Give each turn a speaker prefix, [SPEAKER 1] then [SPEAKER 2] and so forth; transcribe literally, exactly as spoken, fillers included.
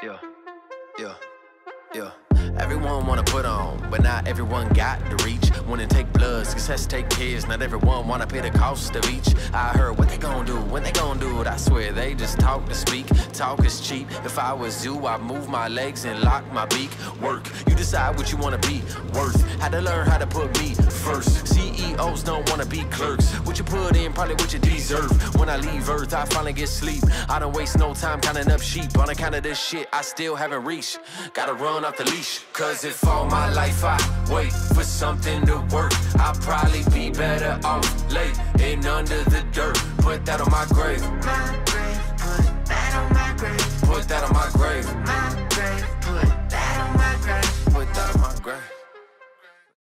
[SPEAKER 1] Yeah, yeah, yeah. Everyone wanna put on, but not everyone got the reach. Wanna take blood, success take kids. Not everyone wanna pay the cost of each. I heard what they gon' do, when they gon' do it. I swear they just talk to speak. Talk is cheap. If I was you, I'd move my legs and lock my beak. Work, you decide what you wanna be worth. Had to learn how to put me first. C E Os don't wanna be clerks. What you put in, probably what you deserve. When I leave Earth, I finally get sleep. I don't waste no time counting up sheep. On account of this shit, I still haven't reached. Gotta run off the leash. Cause if all my life I wait for something to work, I'll probably be better off late and under the dirt. Put that on my grave.
[SPEAKER 2] My grave, put that on my grave.
[SPEAKER 1] Put that on my grave.